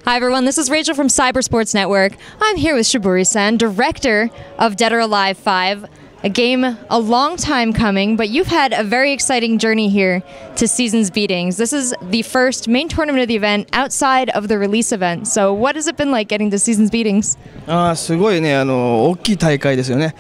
Hi everyone, this is Rachel from Cybersports Network. I'm here with Shiburi-san, director of Dead or Alive 5, a game a long time coming, but you've had a very exciting journey here to Seasons Beatings. This is the first main tournament of the event outside of the release event. So what has it been like getting to Seasons Beatings? すごいね、大きい大会ですよね。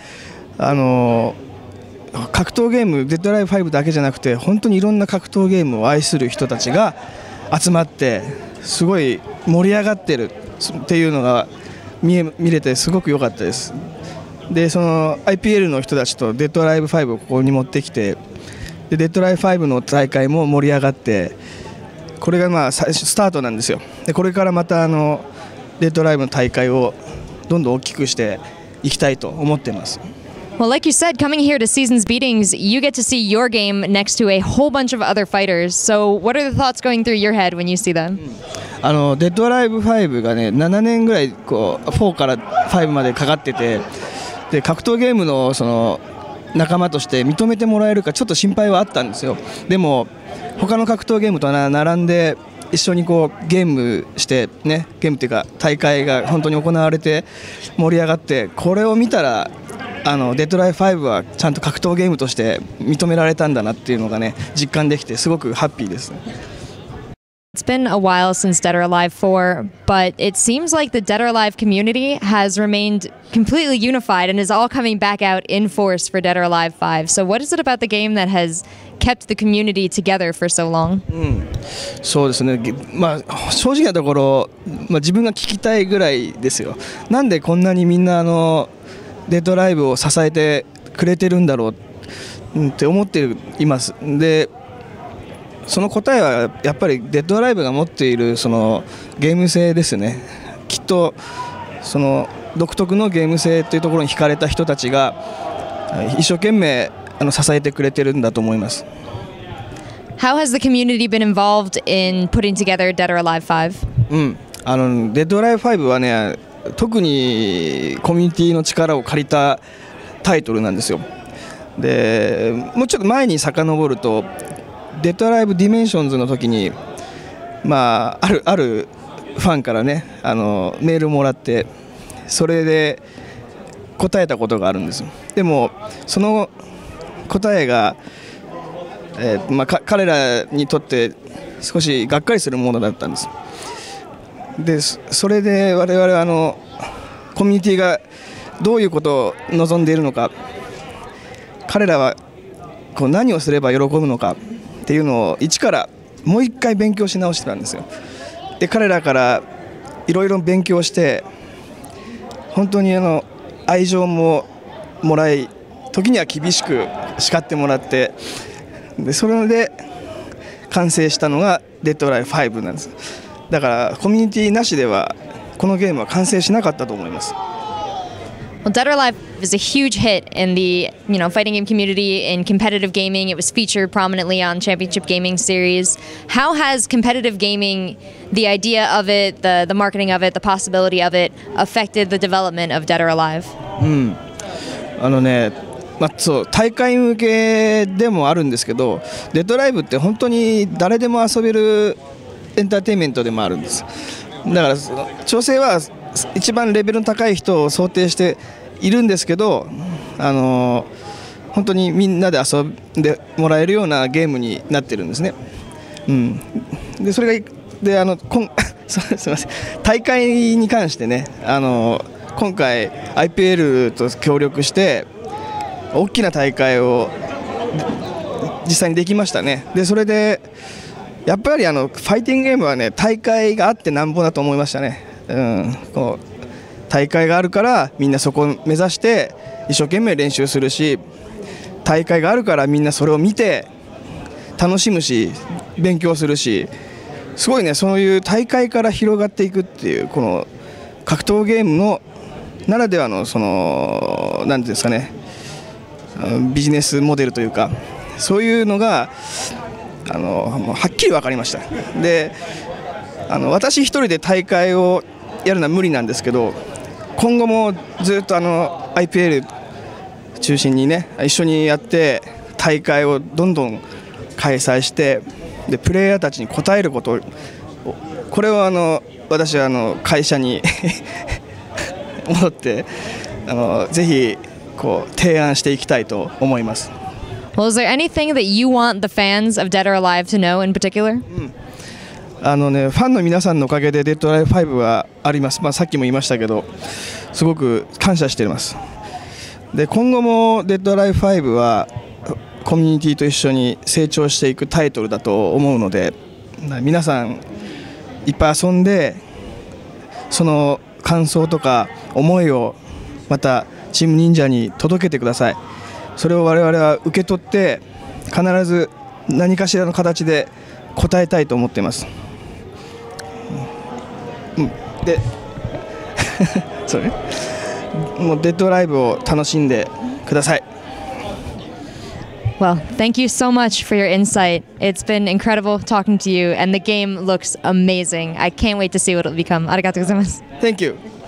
格闘ゲーム、デッドライブ5だけじゃなくて、本当にいろんな格闘ゲームを愛する人たちが集まって、すごい盛り上がってるっていうのが見れてすごく良かったです。で、その IPL の人たちとデッドライブ5をここに持ってきて、でデッドライブ5の大会も盛り上がって、これがまあ最初スタートなんですよ。で、これからまたデッドライブの大会をどんどん大きくしていきたいと思っています。 Well, like you said, coming here to Seasons Beatings, you get to see your game next to a whole bunch of other fighters. So what are the thoughts going through your head when you see them? デッドライブ5がね、7年ぐらいこう4から5までかかってて、で格闘ゲームのその仲間として認めてもらえるかちょっと心配はあったんですよ。でも他の格闘ゲームと並んで一緒にこうゲームしてね、ゲームっていうか大会が本当に行われて盛り上がって、これを見たらデッドライブ5はちゃんと格闘ゲームとして認められたんだなっていうのがね、実感できてすごくハッピーです。 It's been a while since Dead or Alive 4, but it seems like the Dead or Alive community has remained completely unified and is all coming back out in force for Dead or Alive 5. So what is it about the game that has kept the community together for so long? そうですね、まあ、正直なところ、自分が聞きたいぐらいですよ。なんでこんなにみんなデッドライブを支えてくれてるんだろうって思っています。でその答えはやっぱりデッドライブが持っているそのゲーム性ですね。きっとその独特のゲーム性というところに惹かれた人たちが一生懸命支えてくれてるんだと思います。 How has the community been involved in putting together Dead or Alive 5? デッドライブ5はね、特にコミュニティの力を借りたタイトルなんですよ。でもうちょっと前に遡るとデッドライブディメンションズの時に、あるファンからねメールもらって、それで答えたことがあるんです。でもその答えが、彼らにとって少しがっかりするものだったんです。でそれで我々はコミュニティがどういうことを望んでいるのか、彼らはこう何をすれば喜ぶのかっていうのを一からもう一回勉強し直してたんですよ。で彼らからいろいろ勉強して、本当に愛情ももらい、時には厳しく叱ってもらって、でそれで完成したのがデッドライブ5なんです。だからコミュニティなしではこのゲームは完成しなかったと思います。 Well, Dead or Alive is a huge hit in the fighting game community. In competitive gaming, it was featured prominently on Championship Gaming Series. How has competitive gaming, the idea of it, the marketing of it, the possibility of it, affected the development of Dead or Alive? そう、大会向けでもあるんですけど、デッドライブって本当に誰でも遊べるエンターテインメントでもあるんです。だから調整は一番レベルの高い人を想定しているんですけど、本当にみんなで遊んでもらえるようなゲームになってるんですね。でそれがすみません、大会に関してね、今回 IPL と協力して大きな大会を実際にできましたね。でそれでやっぱりファイティングゲームはね、大会があってなんぼだと思いましたね。こう大会があるからみんなそこを目指して一生懸命練習するし、大会があるからみんなそれを見て楽しむし勉強するし、すごいね、そういう大会から広がっていくっていう、この格闘ゲームのならではの何ていうんですかね、ビジネスモデルというか、そういうのがはっきり分かりました。で私一人で大会をやるのは無理なんですけど、今後もずっとIPL 中心にね一緒にやって大会をどんどん開催して、でプレイヤーたちに応えること、これを私は会社に戻ってぜひこう提案していきたいと思います。 Well, is there anything that you want the fans of Dead or Alive to know in particular? ファンの皆さんのおかげでデッドライブ5はあります。さっきも言いましたけど、すごく感謝しています。で、今後もデッドライブ5はコミュニティと一緒に成長していくタイトルだと思うので、皆さんいっぱい遊んで、その感想とか思いをまたチーム忍者に届けてください。それを我々は受け取って必ず何かしらの形で応えたいと思っています。でそうね、もうデッドライブを楽しんでください。 Well, thank you so much for your insight. It's been incredible talking to you, and the game looks amazing. I can't wait to see what it'll become. ありがとうございます。 Thank you.